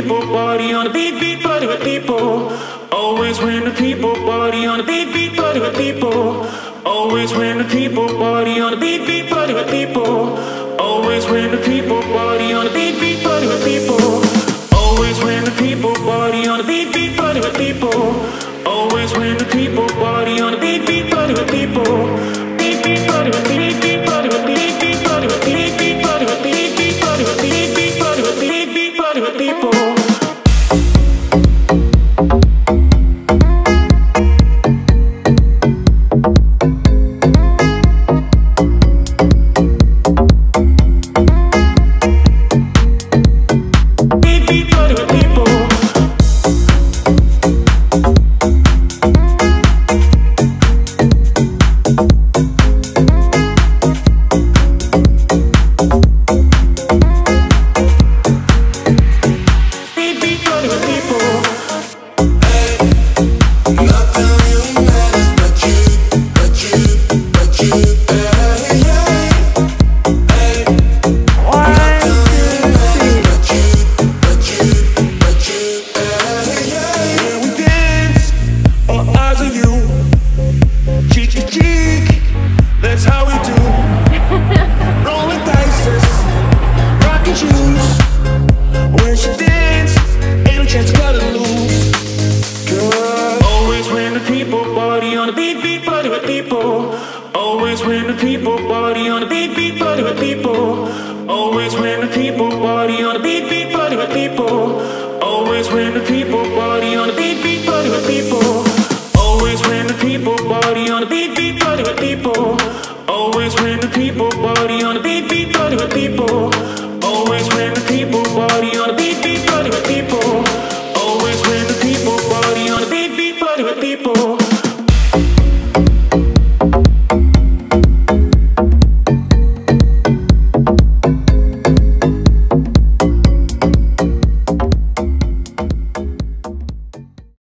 people, party on the beat, beat, party with people. Always when the people, party on the beat, beat, party with people. Always when the people, party on the beat, beat, party with people. Always when the people, party on the beat, beat, party with people. Always when the people, party on the beat, beat, party with people. Always when the people, party on the beat, beat, party with people. Beat, beat, party with beat, beat, party with beat, beat, party with beat, beat, party with beat, beat, party with beat, beat, party with beat, beat, party with people. Always when the people party on the beat, beat, party with people. Always when the people party on the beat, beat, party with people. Always when the people party on the